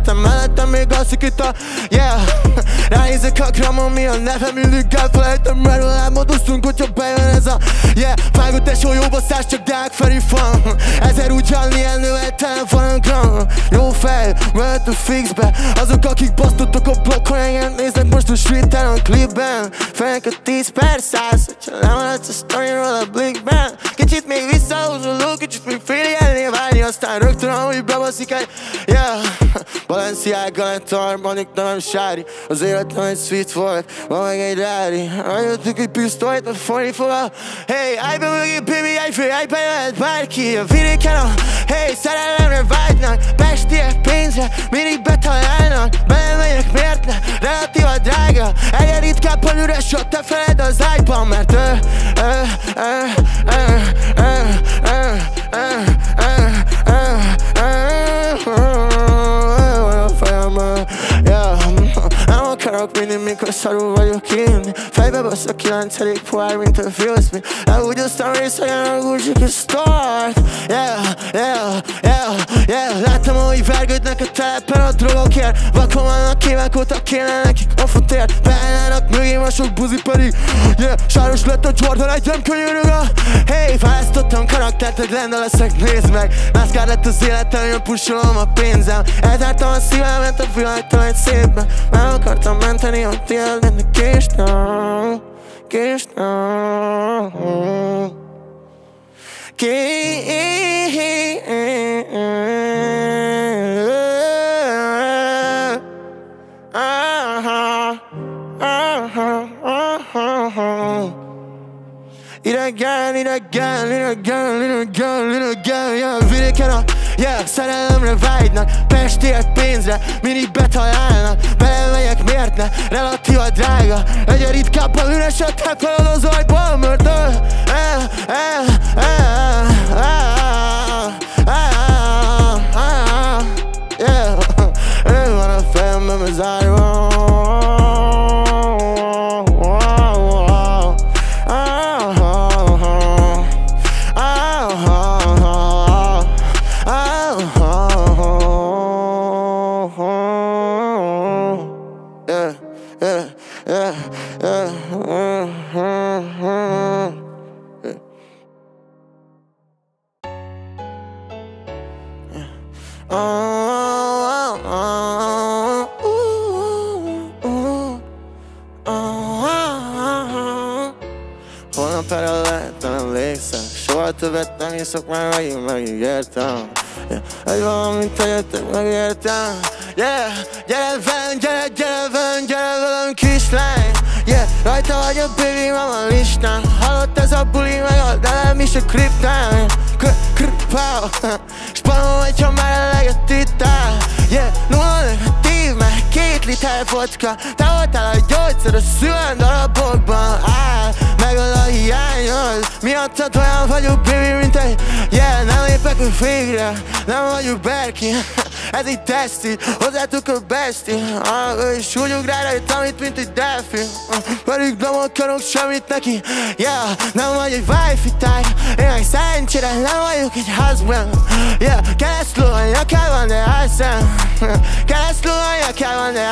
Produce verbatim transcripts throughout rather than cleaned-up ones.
értem, mellettem még alszik itt a yeah. Ránézek a gramon, mi a nevem, mindig elfelejtem, erről álmodoztunk, hogyha bejön ez a yeah. Vágó tesó, jó basszás, csak Deák Feri fan. Ezer úgy halni elnővel telefonon gram. Jó fej, mehet a fixbe. Azok, akik basztottak a blokkon, engem néznek most a streeten, a klipben. Fejnek a tíz per száz, hogyha lemaradsz a sztoriról a blinkben. Kicsit még visszahúzoló, kicsit még féljelnél válni, aztán rögtön, ahogy bebaszik egy yeah. Balenciága lett harmadik, de nem sári. Az életem egy sweet volt, ma meg egy rári. Eljöttük egy pisztolyt, a folyni fog a hey, állj be mögé, baby, állj fel, állj be jöhet bárki. A vidéken a hey, szerelemre vágynak. Pestiek pénzre, mindig betalálnak. Belemegyek, miért ne? Relatíva drága. Egyre ritkábban üres a te feled az ágyban. Mert ő, ő, ő, ő, ő, ő, ő, nem akarok mindig, mikor szarul vagyok én. Fejbe basz a kilencedik pohár, mint a Will Smith. Elhúgyoztam részegen a Gucci Store. Yeah, yeah, yeah, yeah. Láttam, ahogy vergődnek a telepen a drogokért. Vakon vannak évek óta, kéne nekik a futért. Beállnának mögém a sok buzi pedig yeah, sáros lett a Jordan, egy nem könyörög a hey, választottam karaktert, hogy lenne leszek, nézd meg. Nászkár lett az életem, én pusolom a pénzem. Eltártam a szívem, ment a világtól egy szépben. Meg akartam menteni a tiéd, de késtem, késtem, Idegen, idegen, idegen, idegen, idegen, yeah. Vidéken a yeah, szerelemre vágynak. Pestiek pénzre, mindig betalálnak. Belemegyek, miért ne? Relatíva drága. Egyre ritkábban üres a te felad az ajból. Mert ő, eh, eh, eh, eh, eh, yeah. Ő van a fejemben bezárva. Holnap erre lehet, nem emlékszem. Soha többet nem iszok már, megint megígértem. Yeah. Egy valamit tegyetek, megértem. Yeah, gyere velem, gyere, gyere velem, gyere velem kislány. Yeah, rajta vagy a baby mama listán. Hallott ez a buli meg a, de nem is a kriptán. Kripál, spanom, hogyha már eleget ittál. Yeah, nulla negatív, meg két liter vodka. Te voltál a gyógyszer a szülen darabokban. Áll, megöl a hiányod. Miattad olyan vagyok, baby, mint egy yeah, nem lépek a végre, nem vagyok berki. Ez egy teszti, hozzátok a besti. Ah, és úgy ugrál rajta, mint mint egy delfin. Pedig nem akarok semmit neki. Yeah, nem vagy egy wifi type. Én meg szerencsére nem vagyok egy husband. Yeah, keresztül a nyakában, de elszem. Keresztül a nyakában, de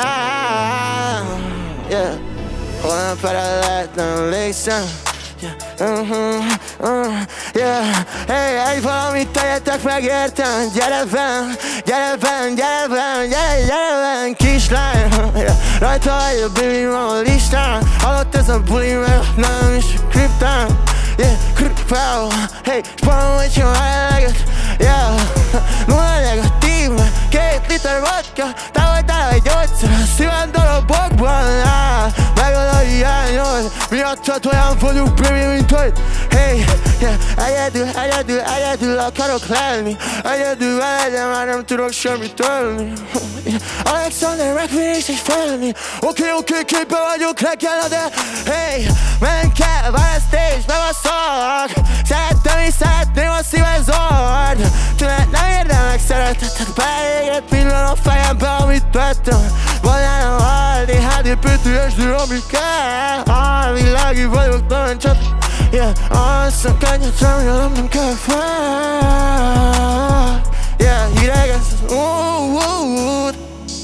elszem. Yeah, holnap erre lehet, nem emlékszem. Yeah, uh-huh, uh, yeah. Hey, egy valamit tegyetek, megértem. Gyere velem, gyere velem, gyere velem, gyere, gyere velem, kislány. Yeah. Rajta vagy a baby mama listán. Hallott ez a buli meg, nem is a kriptán. Yeah, kripál. Hey, spanom, hogyha már eleget. Yeah, nulla negatív, két liter vodka. Te voltál egy gyógyszer a szíven darabokban. Ah, megöl a hiányod. Miattad olyan vagyok, baby, mint hogy hey, yeah, egyedül, egyedül, egyedül akarok lenni. Egyedül veled, de már nem tudok semmit tölni. Yeah, Alexander megférés és felni. Oké, oké, képben vagyok reggel, de hey, menj kell, választés, bebaszolok. Szerettem és szeretném a szíved zord. Tőled nem érdemek szeretetet, beégett minden a fejembe, amit tettem. Valójában a dé há dé, pé té es dé, ami kell. Ah, világi vagyok, nagyon csak yeah, azt a könnyet, remélem nem kell fel. Yeah, hideg ez az út.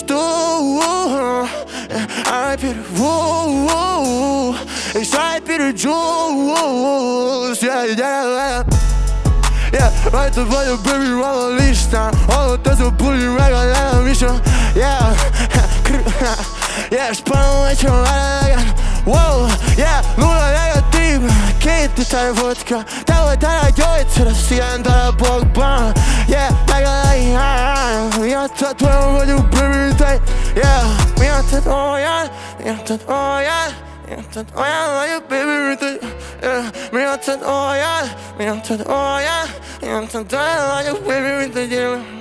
R I P to Woo, és R I P to Jules. Yeah, yeah, yeah. Yeah, rajtad vagyok, baby, van a listán. Hallott ez a buli, meg a lelem is a... Yeah, yeah, spanom egy elegem. Wow, yeah, nulla negatív, két liter vodka. Te voltál a gyógyszer a szíven darabokban. Yeah, meg a legjobb. Miattad olyan vagyok, baby, mint egy... Yeah, miattad olyan, miattad olyan, miattad olyan vagyok, baby, mint egy... Yeah, miattad olyan, miattad olyan, miattad olyan vagyok, baby, mint egy...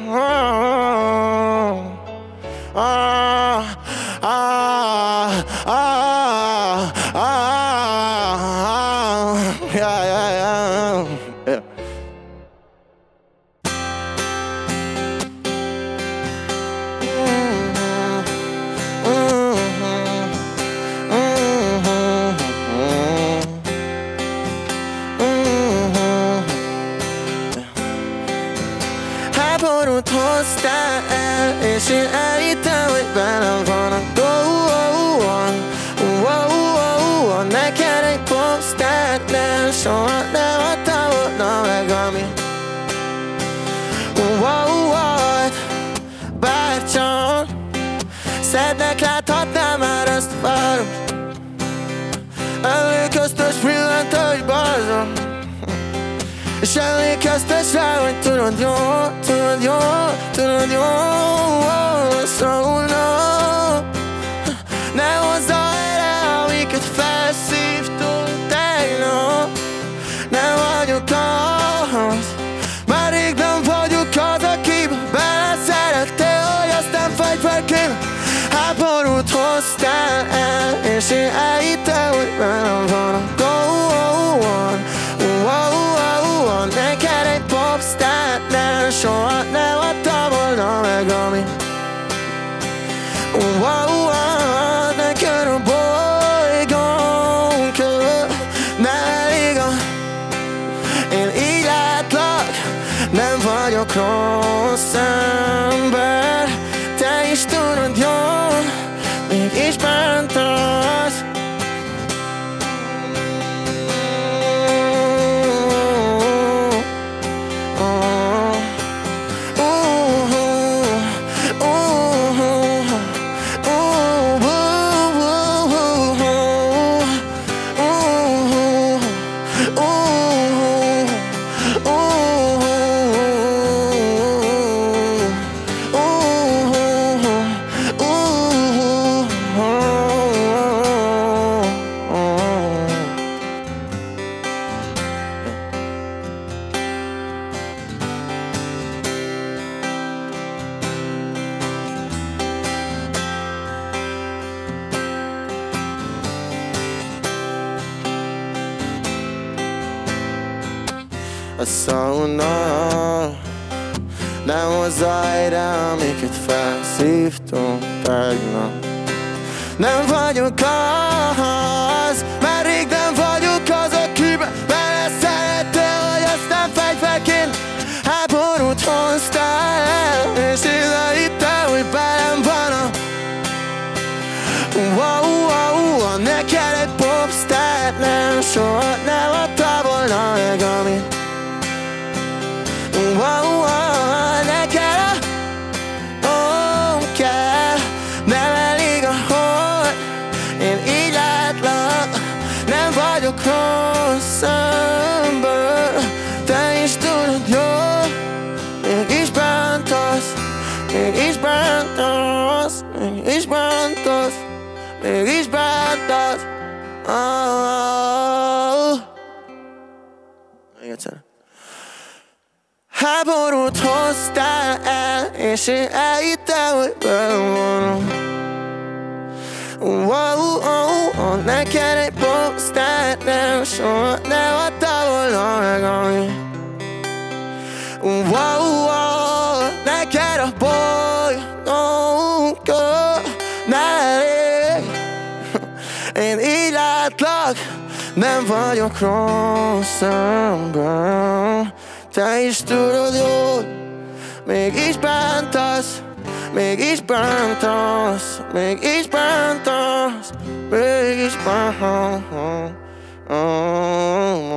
Ah, ah, ah, ah, ah, yeah, yeah, yeah, yeah. Háborút hoztál el, és én elhittem, hogy velem van a go-on. Wow-wow-wow, neked egy popstar, de soha nem adta volna meg, ami wow-wow, bárcsak szednek, láthatnál már azt a város. Előköztös pillanat, hogy barzom, és emlékeztes rá, hogy tudod jó, tudod jó, tudod jó, szólna. Ne hozza erre, amiket felszívtunk tegnap. Nem vagyok az, már rég nem vagyok az, akibe beleszerettél, hogy aztán fegyverként háborút hoztál el, és én elhittem, hogy velem van a go-on. Wow-wow-wow, neked egy popstar, de soha nem adta volna meg, ami wow-wow, neked a bolygón körül nem elég a... Én így látlak, nem vagyok rossz ember. Te is tudod jól, mégis bántasz. A szauna nem hozza helyre, amiket felszívtunk tegnap. Nem vagyok az, már rég nem vagyok az, akibe beleszerettél, hogy aztán fegyverként háborút hoztál el, és én elhittem, hogy velem van a wow-wow-wow, neked egy popstar, nem soha nem adta volna meg, amit wow-wow, neked a oh, kell, nem elég a hold. Én így látlak, nem vagyok rossz ember. Te is tudod jól, mégis bántasz, mégis bántasz, mégis bántasz, mégis bántasz. Oh. Még egyszer. Háborút hoztál el, és én elhittem, hogy velem van. Wow-oh-oh, neked egy popstar, nem soha nem adta volna meg, ami wow-oh, neked a bolygónk nem elég. Én így látlak, nem vagyok rossz ember. Te is tudod jól, mégis bántasz, mégis bántasz, mégis bántasz, mégis bántasz.